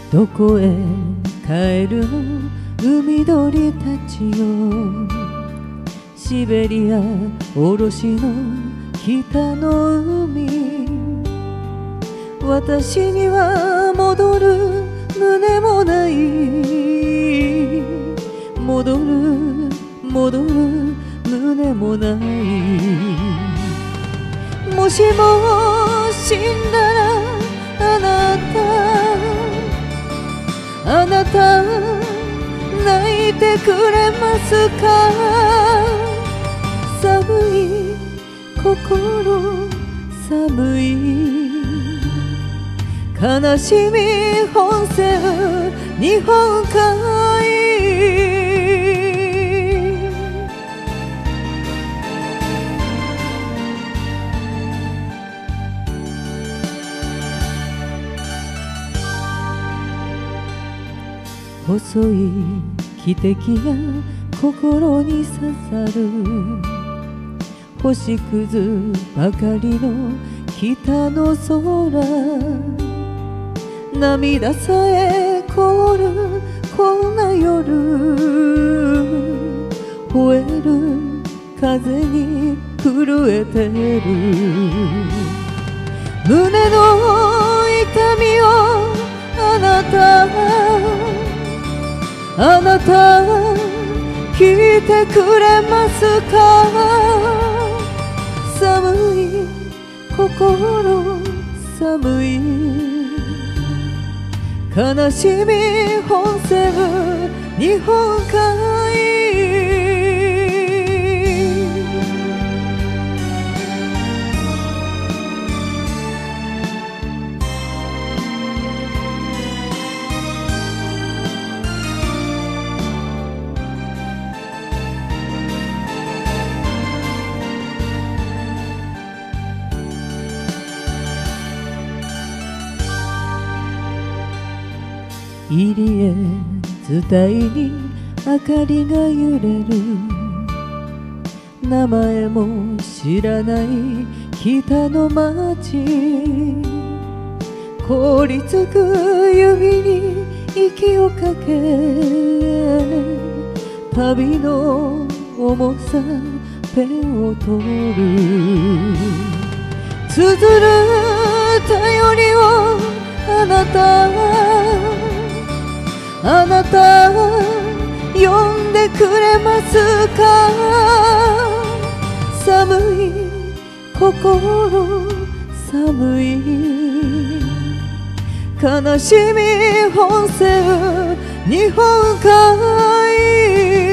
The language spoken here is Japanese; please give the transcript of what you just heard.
どこへ帰るの海鳥たちよ。シベリアおろしの北の海、私には戻る胸もない。戻る戻る胸もない。もしも死んだらあなた泣いてくれますか。寒い心寒い悲しみ本線日本海。細い汽笛が心に刺さる。星屑ばかりの北の空、涙さえ凍るこんな夜、吠える風に震えてる。胸の痛みをあなた聞いてくれますか。寒い心寒い悲しみ本線日本海。入り江伝いに明かりが揺れる。名前も知らない北の町、凍りつく指に息をかけ、旅の重さペンを取る。綴る頼りをあなた呼んでくれますか。寒い心寒い悲しみ本線日本海。